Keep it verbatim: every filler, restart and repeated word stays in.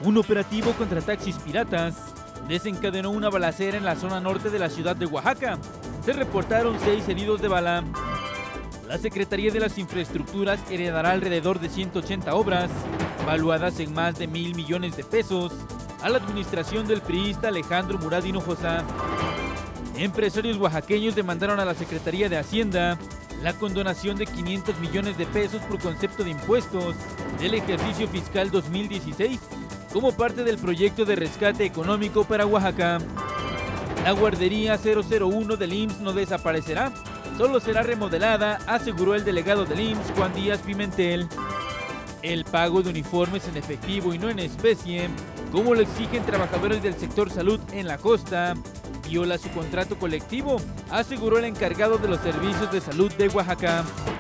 Un operativo contra taxis piratas desencadenó una balacera en la zona norte de la ciudad de Oaxaca. Se reportaron seis heridos de bala. La Secretaría de las Infraestructuras heredará alrededor de ciento ochenta obras, valuadas en más de mil millones de pesos, a la administración del priista Alejandro Murat Hinojosa. Empresarios oaxaqueños demandaron a la Secretaría de Hacienda la condonación de quinientos millones de pesos por concepto de impuestos del ejercicio fiscal dos mil dieciséis como parte del proyecto de rescate económico para Oaxaca. La guardería cero cero uno del I M S S no desaparecerá, solo será remodelada, aseguró el delegado del I M S S, Juan Díaz Pimentel. El pago de uniformes en efectivo y no en especie, como lo exigen trabajadores del sector salud en la costa, viola su contrato colectivo, aseguró el encargado de los servicios de salud de Oaxaca.